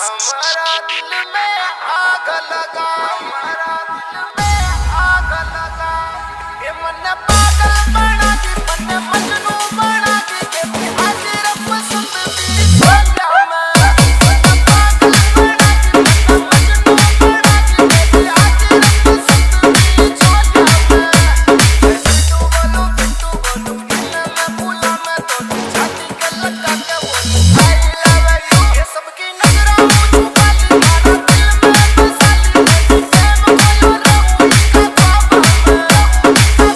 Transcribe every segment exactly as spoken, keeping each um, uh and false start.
हमारा दिल में आग लगा, हमारा दिल में आग लगा। ये मन पागल बना दी, मन मजनू बना दी, के आज रब पसंद भी छोड़ा मैं। मन पागल बना दी, मन मजनू बना दी, के आज रब पसंद भी छोड़ा मैं। बिट्टू बोलूं बिट्टू बोलूं दिल में भूला मैं तो छाती के लगा के बोलूं आई लव यू। ये सबकी नजरा मुझ वाली मारा दिल में बसाली मेरी प्रेम बोलो रहूं इसका बाबा मैं,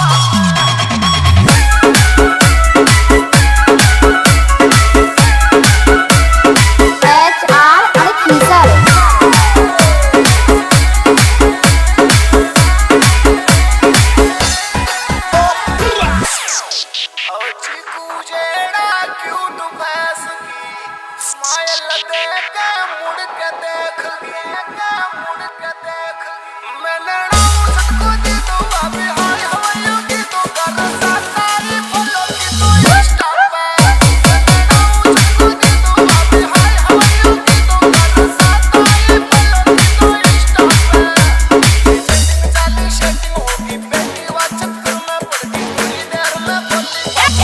एच आर और खीसर और चीकू जेड़ा क्यूट भैंस की स्माइल देख के मुड़ के देख के मुड़ के देख मैंने नाम सबको दी तो अभी हाय हवाइयों की तो कर सारी फॉलो की तो इंस्टा पे मैंने नाम सबको दी तो अभी हाय हवाइयों की तो कर सारी फॉलो की तो इंस्टा पे सेटिंग चाली सेटिंग होगी बेटी वा चक्कर में पड़ गई थोड़ी देर में बोली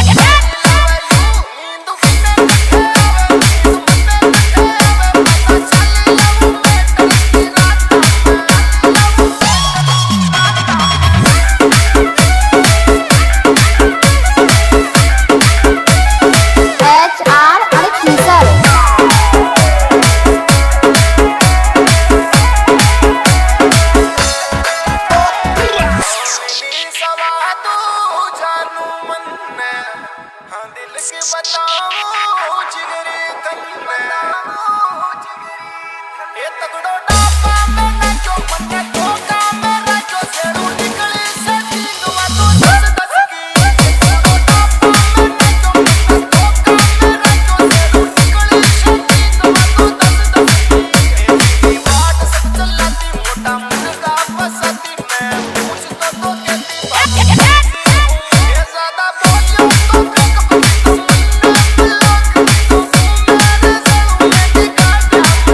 एच आर और खीसर सवा तू जानू मन में हाँ दिल की बताऊं जिगरी तन में ये तगड़ो डापा में ना जो मन्ने धोखा मेरा जो सेरू निकली से तीनवा तो दस दस की ये तगड़ो डापा में ना जो मन्ने धोखा मेरा जो सेरू निकली से तीनवा तो दस दस की ये मेरी बात सब चलाती मोटा मुर्गा फसाती मैं पूछ तो तो कहती बात ये ज्यादा बोलियो तो ब्रेकअप तो मुन्ना ब्लॉक तो मेरे सड़ू में दिखा दिया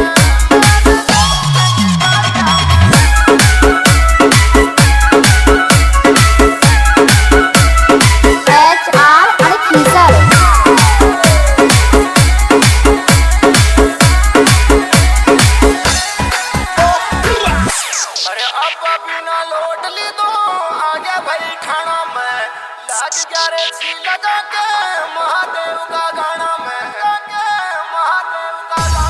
एच आर और खीसर अरे अब बिना लौट ली दो आगे भाई ठाणा में लाग गया रे छी लगा के महादेव का गाना में लगा के महादेव का गाना